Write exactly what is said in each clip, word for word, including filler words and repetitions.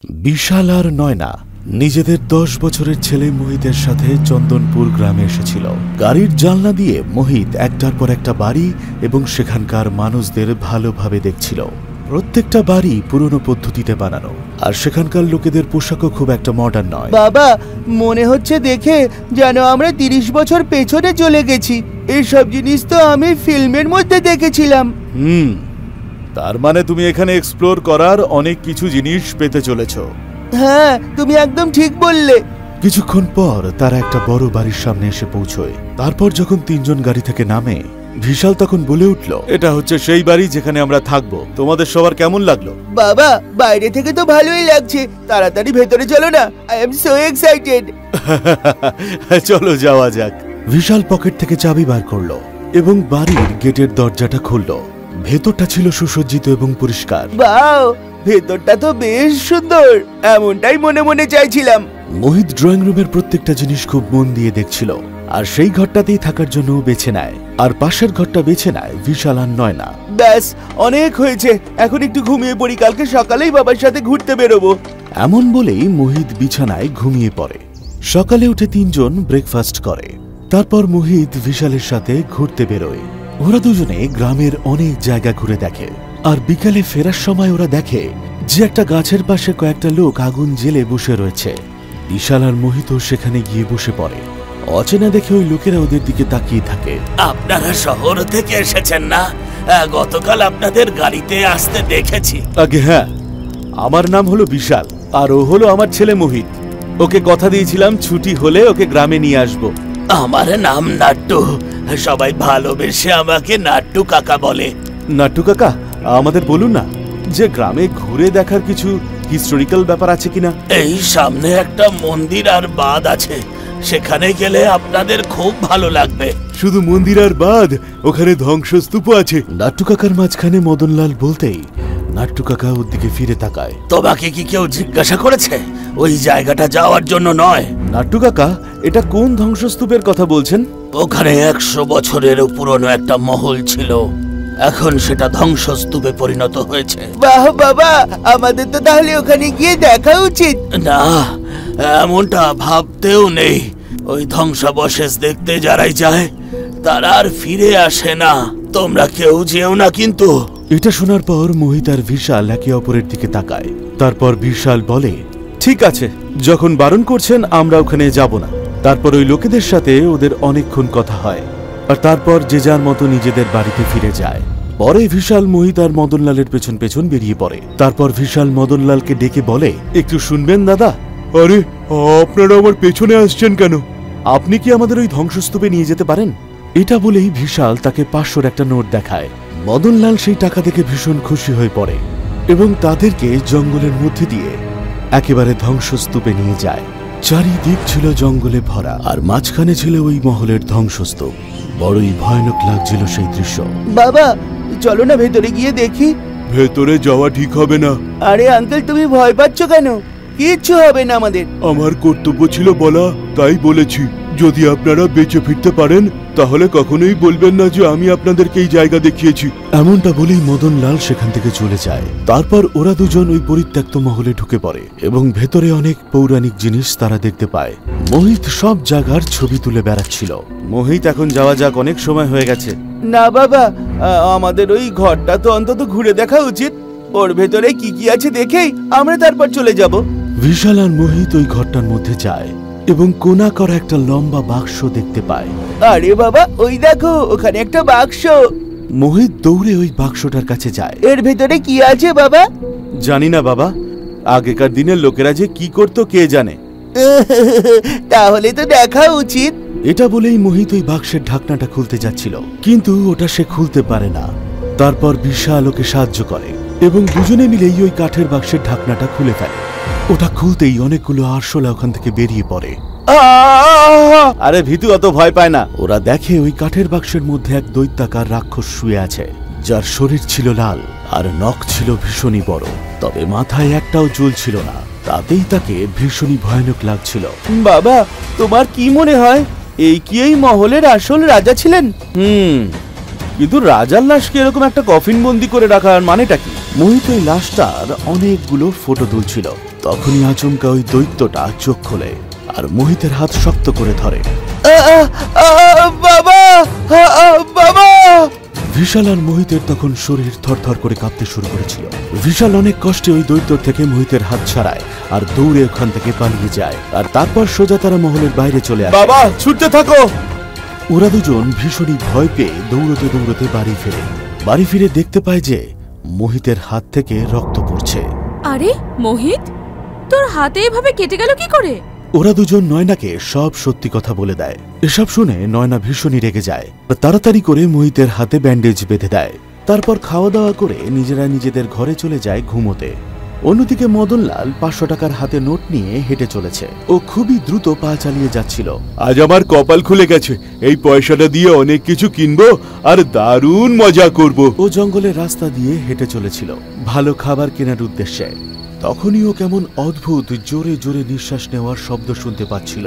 বিশাল আর নয়না নিজেদের দশ বছরের ছেলে মোহিতের সাথে চন্দনপুর গ্রামে এসেছিল। গাড়ির জানলা দিয়ে মোহিত একটার পর একটা বাড়ি এবং সেখানকার মানুষদের ভালোভাবে দেখছিল। প্রত্যেকটা বাড়ি পুরনো পদ্ধতিতে বানানো, আর সেখানকার লোকেদের পোশাকও খুব একটা মডার্ন নয়। বাবা, মনে হচ্ছে দেখে যেন আমরা তিরিশ বছর পেছনে চলে গেছি। এইসব জিনিস তো আমি ফিল্মের মধ্যে দেখেছিলাম। হুম, তার মানে তুমি এখানে এক্সপ্লোর করার অনেক কিছু জিনিস পেতে চলেছ। হ্যাঁ, তুমি একদম ঠিক বললে। কিছুক্ষণ পর তারা একটা বড় বাড়ির সামনে এসে পৌঁছয়। তারপর যখন তিনজন গাড়ি থেকে নামে, বিশাল তখন বলে উঠল, এটা হচ্ছে সেই বাড়ি যেখানে আমরা থাকবো। তোমাদের সবার কেমন লাগলো? বাবা, বাইরে থেকে তো ভালোই লাগছে, তাড়াতাড়ি ভেতরে চলো না। I am so excited. চলো যাওয়া যাক। বিশাল পকেট থেকে চাবি বার করলো এবং বাড়ির গেটের দরজাটা খুললো। ভেতরটা ছিল সুসজ্জিত এবং পরিষ্কার। বাও, ভেতরটা তো বেশ সুন্দর, এমনটাই মনে মনে চাইছিলাম। মোহিত ড্রয়িং রুমের প্রত্যেকটা জিনিস খুব মন দিয়ে দেখছিল, আর সেই ঘরটাতেই থাকার জন্য বেছে নেয়। আর পাশের ঘরটা বেছে নেয় বিশাল আর নয়না। ব্যাস, অনেক হয়েছে, এখন একটু ঘুমিয়ে পড়ি, কালকে সকালেই বাবার সাথে ঘুরতে বেরোবো। এমন বলেই মোহিত বিছানায় ঘুমিয়ে পড়ে। সকালে উঠে তিনজন ব্রেকফাস্ট করে। তারপর মোহিত বিশালের সাথে ঘুরতে বেরোয়। ওরা দুজনে গ্রামের অনেক জায়গা ঘুরে দেখে, আর বিকালে ফেরার সময় ওরা দেখে যে একটা গাছের পাশে কয়েকটা লোক আগুন জ্বেলে বসে রয়েছে। বিশাল আর মোহিত সেখানে গিয়ে বসে পড়ে। অচেনা দেখে ওই লোকেরা ওদের দিকে তাকিয়ে থাকে। আপনারা শহর থেকে এসেছেন না? গতকাল আপনাদের গাড়িতে আসতে দেখেছি। আগে হ্যাঁ, আমার নাম হলো বিশাল, আর ও হলো আমার ছেলে মোহিত। ওকে কথা দিয়েছিলাম ছুটি হলে ওকে গ্রামে নিয়ে আসবো। আমার নাম নাট্টু, সবাই ভালোবেসে আমাকে নাট্টু কাকা বলে। নাট্টু কাকা, আমাদের বলুন না যে গ্রামে ঘুরে দেখার কিছু হিস্টোরিক্যাল ব্যাপার আছে কিনা। এই সামনে একটা মন্দির আর বাঁধ আছে, সেখানে গেলে আপনাদের খুব ভালো লাগবে। শুধু মন্দির আর বাঁধ? ওখানে ধ্বংসস্তূপ আছে। নাট্টু কাকার মাঝখানে মদনলাল বলতেই নাট্টু কাকা ওর দিকে ফিরে তাকায়। তোমাকে কি কেউ জিজ্ঞাসা করেছে? ওই জায়গাটা যাওয়ার জন্য নয়। নাট্টু কাকা, এটা কোন ধ্বংসস্তূপের কথা বলছেন? ওখানে একশো বছরের পুরনো একটা মহল ছিল, এখন সেটা ধ্বংসস্তূপে পরিণত হয়েছে। বাহ বাবা, আমাদের তো তাহলে ওখানে গিয়ে দেখা উচিত। না, এমনটা ভাবতেও নেই। ওই ধ্বংসাবশেষ দেখতে যারাই যায় তারা আর ফিরে আসে না। তোমরা কেউ যেও না কিন্তু। এটা শোনার পর মোহিত আর বিশাল একে অপরের দিকে তাকায়। তারপর বিশাল বলে, ঠিক আছে, যখন বারণ করছেন আমরা ওখানে যাব না। তারপর ওই লোকেদের সাথে ওদের অনেকক্ষণ কথা হয়, আর তারপর যে যার মতো নিজেদের বাড়িতে ফিরে যায়। পরে বিশাল মোহিত আর মদনলালের পেছন পেছন বেরিয়ে পড়ে। তারপর বিশাল মদনলালকে ডেকে বলে, একটু শুনবেন দাদা? আরে, আপনারা আমার পেছনে আসছেন কেন? আপনি কি আমাদের ওই ধ্বংসস্তূপে নিয়ে যেতে পারেন? এটা বলেই বিশাল তাকে পাঁচশোর একটা নোট দেখায়। মদনলাল সেই টাকা দেখে ভীষণ খুশি হয়ে পড়ে এবং তাদেরকে জঙ্গলের মধ্যে দিয়ে একেবারে ধ্বংসস্তূপে নিয়ে যায়। চারিদিক ছিল জঙ্গলে ভরা, আর মাঝখানে ছিল ওই মহলের ধ্বংসস্তূপ। বড়ই ভয়ানক লাগছিল সেই দৃশ্য। বাবা, চলো না ভেতরে গিয়ে দেখি। ভেতরে যাওয়া ঠিক হবে না। আরে আঙ্কেল, তুমি ভয় পাচ্ছ কেন? কিচ্ছু হবে না আমাদের। আমার কর্তব্য ছিল বলা, তাই বলেছি। যদি আপনারা বেঁচে ফিরতে পারেন তাহলে কখনোই বলবেন না যে আমি আপনাদেরকে এই জায়গা দেখিয়েছি। এমনটা বলেই মদনলাল সেখান থেকে চলে যায়। তারপর ওরা দুজন ওই পরিত্যক্ত মহলে ঢুকে পড়ে এবং ভেতরে অনেক পৌরাণিক জিনিস তারা দেখতে পায়। মোহিত সব জায়গার ছবি তুলে বেড়াচ্ছিল। মোহিত, এখন যাওয়া যাক, অনেক সময় হয়ে গেছে। না বাবা, আমাদের ওই ঘরটা তো অন্তত ঘুরে দেখা উচিত। ওর ভেতরে কি কি আছে দেখেই আমরা তারপর চলে যাব। বিশাল আর মোহিত ওই ঘরটার মধ্যে যায় এবং কোনা করা একটা লম্বা বাক্স দেখতে পায়। আরে বাবা, ওই দেখো, ওখানে একটা বাক্স। মোহিত দৌড়ে ওই বাক্সটার কাছে যায়। এর ভেতরে কি আছে বাবা? জানি না বাবা, আগেকার দিনের লোকেরা যে কি করতো কে জানে। তাহলে তো দেখা উচিত। এটা বলেই মোহিত ওই বাক্সের ঢাকনাটা খুলতে যাচ্ছিল, কিন্তু ওটা সে খুলতে পারে না। তারপর বিশাল ওকে সাহায্য করে এবং দুজনে মিলেই ওই কাঠের বাক্সের ঢাকনাটা খুলে ফেলে। ওটা খুলতেই অনেকগুলো আরশোলা ওখান থেকে বেরিয়ে পড়ে। আরে ভীতু অত ভয় পায় না। ওরা দেখে ওই কাঠের বাক্সের মধ্যে এক দৈত্যাকার রাক্ষস শুয়ে আছে, যার শরীর ছিল লাল আর নখ ছিল ভীষণই বড়, তবে মাথায় একটাও চুল ছিল না। তাতেই তাকে ভীষণই ভয়ানক লাগছিল। বাবা, তোমার কি মনে হয় এই কি এই মহলের আসল রাজা ছিলেন? হুম কিন্তু রাজার লাশকে এরকম একটা কফিন বন্দি করে রাখার মানেটা কি? মোহিত ওই লাশটার অনেকগুলো ফটো তুলছিল। তখনই আচমকা ওই দৈত্যটা চোখ খোলে আর মোহিতের হাত শক্ত করে ধরে। বাবা, বাবা! বিশাল আর মোহিতের তখন শরীর থরথর করে কাঁপতে শুরু করেছিল। বিশাল অনেক কষ্টে ওই দৈত্যর থেকে মোহিতের হাত ছাড়ায় আর দৌড়ে ওখান থেকে পালিয়ে যায়। আর তারপর সোজা তারা মহলের বাইরে চলে আসে। বাবা, ছুটতে থাকো! ওরা দুজন ভীষণই ভয় পেয়ে দৌড়তে দৌড়তে বাড়ি ফিরে। বাড়ি ফিরে দেখতে পায় যে মোহিতের হাত থেকে রক্ত পড়ছে। আরে মোহিত, তোর হাতে এভাবে কেটে গেল কি করে? ওরা দুজন নয়নাকে সব সত্যি কথা বলে দেয়। এসব শুনে নয়না ভীষণই রেগে যায়। তাড়াতাড়ি করে মোহিতের হাতে ব্যান্ডেজ বেঁধে দেয়। তারপর খাওয়া দাওয়া করে নিজেরা নিজেদের ঘরে চলে যায় ঘুমোতে। অন্যদিকে মদনলাল পাঁচশো টাকার হাতে নোট নিয়ে হেঁটে চলেছে। ও খুবই দ্রুত পা চালিয়ে যাচ্ছিল। আজ আমার কপাল খুলে গেছে, এই পয়সাটা দিয়ে অনেক কিছু কিনবো আর দারুণ মজা করব। ও জঙ্গলের রাস্তা দিয়ে হেঁটে চলেছিল ভালো খাবার কেনার উদ্দেশ্যে। তখনই ও কেমন অদ্ভুত জোরে জোরে নিঃশ্বাস নেওয়ার শব্দ শুনতে পাচ্ছিল।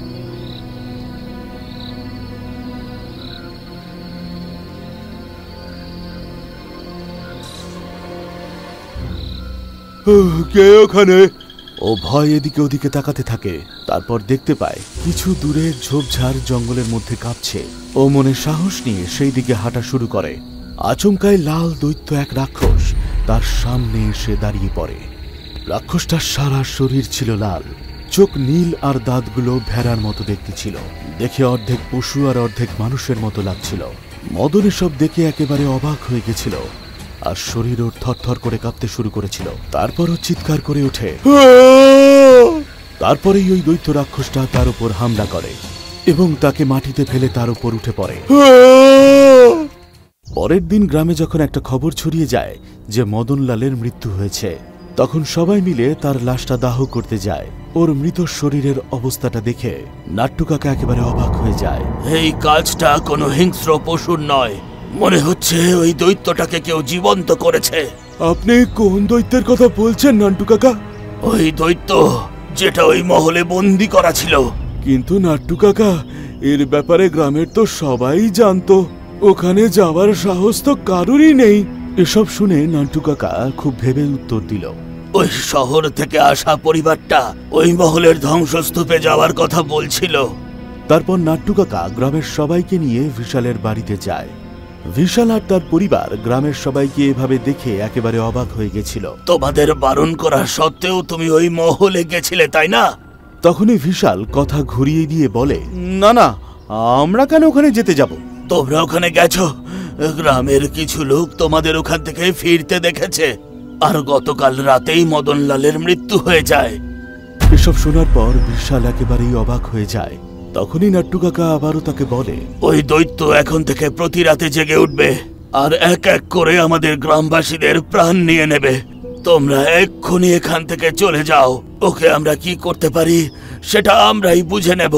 কে ওখানে? ও ভয় এদিকে ওদিকে তাকাতে থাকে। তারপর দেখতে পায় কিছু দূরে ঝোপঝাড় জঙ্গলের মধ্যে কাঁপছে। ও মনে সাহস নিয়ে সেই দিকে হাঁটা শুরু করে। আচমকায় লাল দৈত্য এক রাক্ষস তার সামনে এসে দাঁড়িয়ে পড়ে। রাক্ষসটার সারা শরীর ছিল লাল, চোখ নীল আর দাঁতগুলো ভেড়ার মতো দেখতে ছিল। দেখে অর্ধেক পশু আর অর্ধেক মানুষের মতো লাগছিল। মদন এসব দেখে একেবারে অবাক হয়ে গেছিল আর শরীর ওর থরথর করে কাঁপতে শুরু করেছিল। তারপরও চিৎকার করে ওঠে। তারপরেই ওই দৈত্য রাক্ষসটা তার উপর হামলা করে এবং তাকে মাটিতে ফেলে তার উপর উঠে পড়ে। পরের দিন গ্রামে যখন একটা খবর ছড়িয়ে যায় যে মদনলালের মৃত্যু হয়েছে, তখন সবাই মিলে তার লাশটা দাহ করতে যায়। ওর মৃত শরীরের অবস্থাটা দেখে নাট্টু কাকা একেবারে অবাক হয়ে যায়। এই কাজটা কোনো হিংস্র পশুর নয়, মনে হচ্ছে ওই দৈত্যটাকে কেউ জীবন্ত করেছে। আপনি কোন দৈত্যের কথা বলছেন নান্টু কাকা? ওই দৈত্য যেটা ওই মহলে বন্দি করা ছিল। কিন্তু নাট্টু কাকা, এর ব্যাপারে গ্রামের তো সবাই জানতো, ওখানে যাওয়ার সাহস তো কারোরই নেই। এসব শুনে নান্টু কাকা খুব ভেবে উত্তর দিল। ওই শহর থেকে আসা পরিবারটা ওই মহলের ধ্বংসস্তূপে যাওয়ার কথা বলছিল। তারপর নাট্টু কাকা গ্রামের সবাইকে নিয়ে বিশালের বাড়িতে যায়। বিশাল আর তার পরিবার গ্রামের সবাইকে এভাবে দেখে একেবারে অবাক হয়ে গেছিল। তোমাদের বারণ করা সত্ত্বেও তুমি ওই মহলে গেছিলে, তাই না? তখনই বিশাল কথা ঘুরিয়ে দিয়ে বলে, না না, আমরা কেন ওখানে যেতে যাব? তোমরা ওখানে গেছো, গ্রামের কিছু লোক তোমাদের ওখান থেকে ফিরতে দেখেছে, আর গতকাল রাতেই মদনলালের মৃত্যু হয়ে যায়। এসব শোনার পর বিশাল একেবারেই অবাক হয়ে যায়। তখনই নাট্টু কাকা আবারও তাকে বলে, ওই দৈত্য এখন থেকে প্রতি রাতে জেগে উঠবে আর এক এক করে আমাদের গ্রামবাসীদের প্রাণ নিয়ে নেবে। তোমরা এক্ষুনি এখান থেকে চলে যাও, ওকে আমরা কি করতে পারি সেটা আমরাই বুঝে নেব।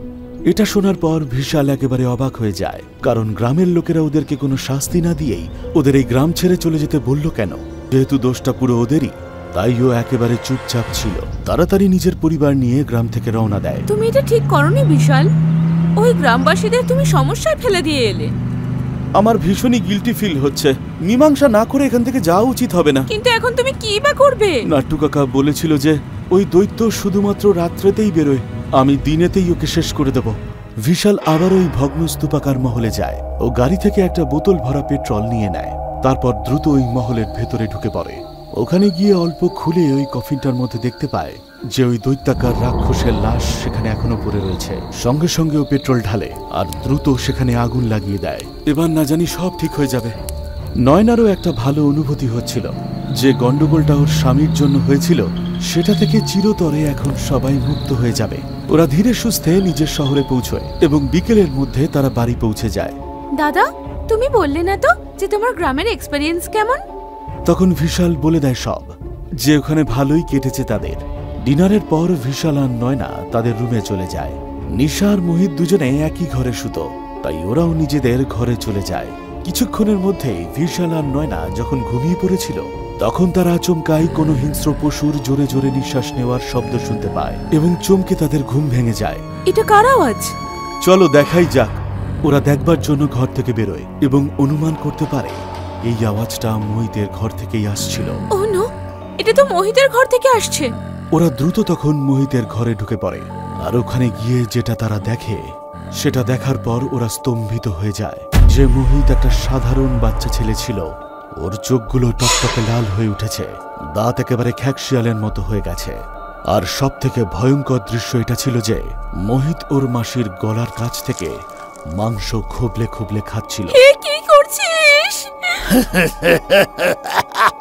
এটা শোনার পর বিশাল একেবারে অবাক হয়ে যায়, কারণ গ্রামের লোকেরা ওদেরকে কোনো শাস্তি না দিয়েই ওদের এই গ্রাম ছেড়ে চলে যেতে বলল কেন? যেহেতু দোষটা পুরো ওদেরই, তাই ও একেবারে চুপচাপ ছিল। তাড়াতাড়ি নিজের পরিবার নিয়ে গ্রাম থেকে রওনা দেয়। তুমি এটা ঠিক করনি বিশাল, ওই গ্রামবাসীদের তুমি সমস্যায় ফেলে দিয়ে এলে। আমার ভীষণই গিল্টি ফিল হচ্ছে। মীমাংসা না করে এখান থেকে যাওয়া উচিত হবে না। কিন্তু এখন তুমি কি বা করবে? নাট্টু কাকা বলেছিল যে ওই দৈত্য শুধুমাত্র রাত্রেতেই বেরোয়, আমি দিনেতেই ওকে শেষ করে দেব। বিশাল আবার ওই ভগ্ন স্তূপাকার মহলে যায়। ও গাড়ি থেকে একটা বোতল ভরা পেট্রোল নিয়ে নেয়। তারপর দ্রুত ওই মহলের ভেতরে ঢুকে পড়ে। ওখানে গিয়ে অল্প খুলে ওই কফিনটার মধ্যে দেখতে পায় যে ওই দৈত্যাকার রাক্ষসের লাশ সেখানে এখনো পড়ে রয়েছে। সঙ্গে সঙ্গে ও পেট্রোল ঢালে আর দ্রুত সেখানে আগুন লাগিয়ে দেয়। এবার না জানি সব ঠিক হয়ে যাবে। নয়নারও একটা ভালো অনুভূতি হচ্ছিল যে গন্ডগোলটা ওর স্বামীর জন্য হয়েছিল, সেটা থেকে চিরতরে এখন সবাই মুক্ত হয়ে যাবে। ওরা ধীরে সুস্থে নিজের শহরে পৌঁছয় এবং বিকেলের মধ্যে তারা বাড়ি পৌঁছে যায়। দাদা, তুমি বললে না তো যে তোমার গ্রামের এক্সপেরিয়েন্স কেমন? তখন বিশাল বলে দেয় সব, যে ওখানে ভালোই কেটেছে তাদের। ডিনারের পর বিশাল আর নয়না তাদের রুমে চলে যায়। নিশা আর মোহিত দুজনে একই ঘরে শুতো, তাই ওরাও নিজেদের ঘরে চলে যায়। কিছুক্ষণের মধ্যেই বিশাল আর নয়না যখন ঘুমিয়ে পড়েছিল, তখন তারা আচমকাই কোনো হিংস্র পশুর জোরে জোরে নিঃশ্বাস নেওয়ার শব্দ শুনতে পায় এবং চমকে তাদের ঘুম ভেঙে যায়। এটা কার আওয়াজ? চলো দেখাই যাক। ওরা দেখবার জন্য ঘর থেকে বেরোয় এবং অনুমান করতে পারে এই আওয়াজটা মোহিতের ঘর থেকেই আসছিল। ও নো, এটা তো মোহিতের ঘর থেকে আসছে। ওরা দ্রুত তখন মোহিতের ঘরে ঢুকে পড়ে, আর ওখানে গিয়ে যেটা তারা দেখে সেটা দেখার পর ওরা স্তম্ভিত হয়ে যায়। যে মোহিত একটা সাধারণ বাচ্চা ছেলে ছিল, ওর চোখগুলো টকটকে লাল হয়ে উঠেছে, দাঁত একেবারে খ্যাকশিয়ালের মতো হয়ে গেছে। আর সব থেকে ভয়ঙ্কর দৃশ্য এটা ছিল যে মোহিত ওর মাসির গলার কাছ থেকে মাংস খুবলে খুবলে খাচ্ছিল। এ কি করছিস?